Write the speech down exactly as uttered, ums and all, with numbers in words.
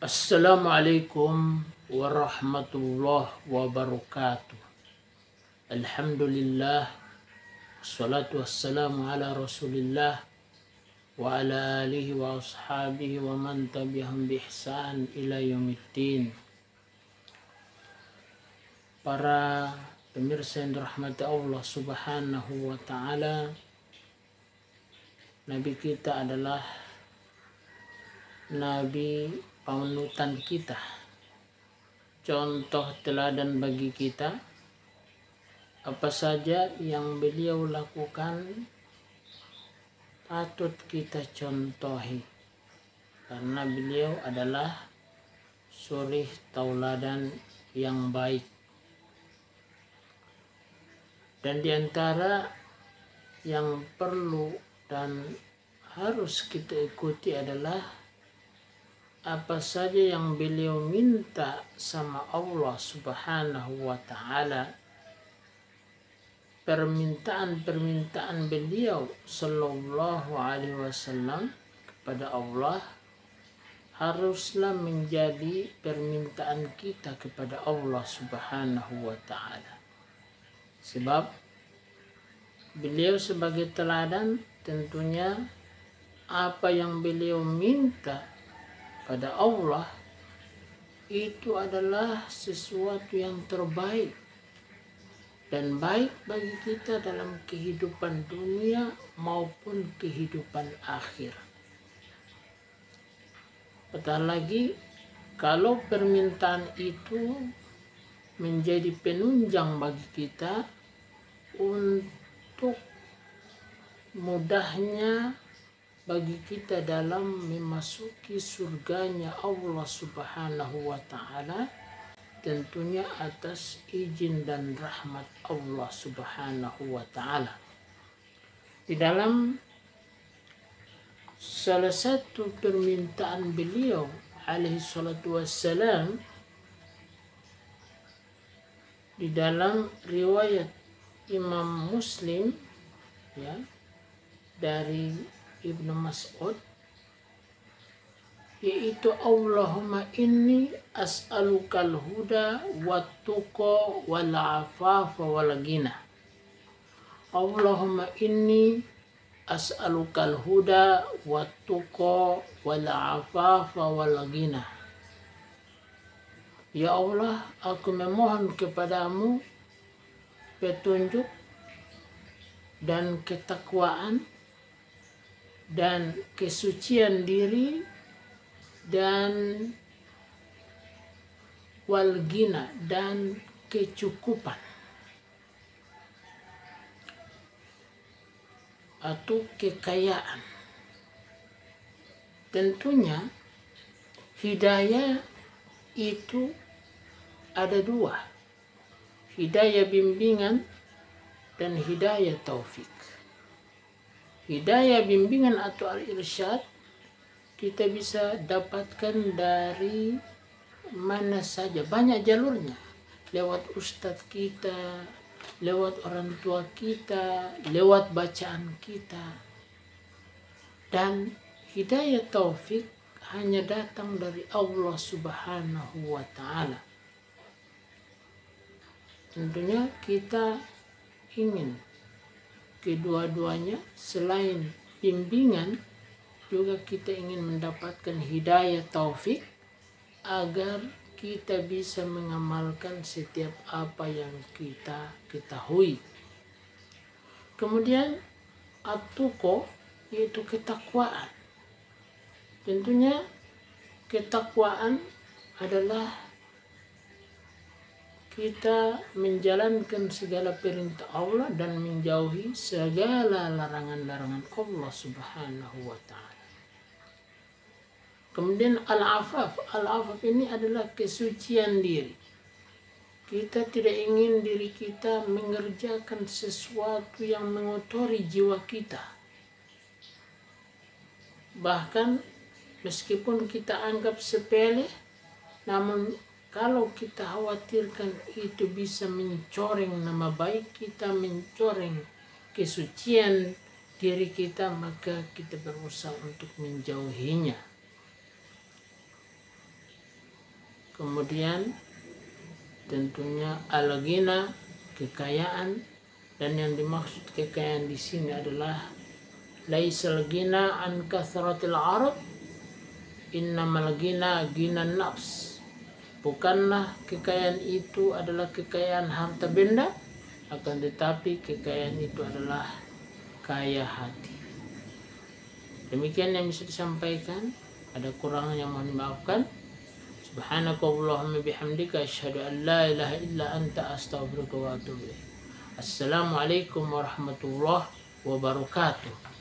Assalamualaikum warahmatullahi wabarakatuh. Alhamdulillah, wassalatu wassalamu ala rasulillah wa ala alihi wa ashabihi wa man tabi'ahum bi ihsan ila yaumiddin. Para pemirsa yang dirahmati Allah subhanahu wa ta'ala, Nabi kita adalah Nabi panutan kita, contoh teladan bagi kita. Apa saja yang beliau lakukan patut kita contohi, karena beliau adalah suri tauladan yang baik. Dan diantara yang perlu dan harus kita ikuti adalah apa saja yang beliau minta sama Allah subhanahu wa ta'ala. Permintaan-permintaan beliau sallallahu alaihi wasallam kepada Allah haruslah menjadi permintaan kita kepada Allah subhanahu wa ta'ala. Sebab beliau sebagai teladan, tentunya apa yang beliau minta pada Allah itu adalah sesuatu yang terbaik dan baik bagi kita dalam kehidupan dunia maupun kehidupan akhir. Apatah lagi kalau permintaan itu menjadi penunjang bagi kita untuk mudahnya bagi kita dalam memasuki surganya Allah subhanahu wa ta'ala, tentunya atas izin dan rahmat Allah subhanahu wa ta'ala. Di dalam salah satu permintaan beliau alaihi salatu wassalam, di dalam riwayat Imam Muslim ya, dari Ibnu Mas'ud, yaitu Allahumma inni as'alukal huda wat tuqa wal afafa wal ghina. Allahumma inni as'alukal huda wat tuqa wal afafa wal ghina. Ya Allah, aku memohon kepadamu petunjuk dan ketakwaan dan kesucian diri dan walgina dan kecukupan atau kekayaan. Tentunya hidayah itu ada dua, hidayah bimbingan dan hidayah taufik. Hidayah bimbingan atau al-irsyad kita bisa dapatkan dari mana saja, banyak jalurnya, lewat ustadz kita, lewat orang tua kita, lewat bacaan kita. Dan hidayah taufik hanya datang dari Allah subhanahu wa ta'ala. Tentunya kita ingin kedua-duanya, selain bimbingan juga kita ingin mendapatkan hidayah taufik agar kita bisa mengamalkan setiap apa yang kita ketahui. Kemudian at-tuqa, yaitu ketakwaan. Tentunya ketakwaan adalah kita menjalankan segala perintah Allah dan menjauhi segala larangan-larangan Allah subhanahu wa ta'ala. Kemudian al-afaf. Al-afaf ini adalah kesucian diri. Kita tidak ingin diri kita mengerjakan sesuatu yang mengotori jiwa kita. Bahkan meskipun kita anggap sepele, namun kalau kita khawatirkan itu bisa mencoreng nama baik kita, mencoreng kesucian diri kita, maka kita berusaha untuk menjauhinya. Kemudian tentunya al-ghina, kekayaan, dan yang dimaksud kekayaan di sini adalah laisal ghina an kathratil arad, innamal ghina ghinan nafs. Bukanlah kekayaan itu adalah kekayaan harta benda, akan tetapi kekayaan itu adalah kaya hati. Demikian yang bisa disampaikan. Ada kurangnya mohon dimaafkan. Subhanakallahumma bihamdika asyhadu an la ilaha illa anta astaghfiruka wa atubu ilaik. Assalamualaikum warahmatullahi wabarakatuh.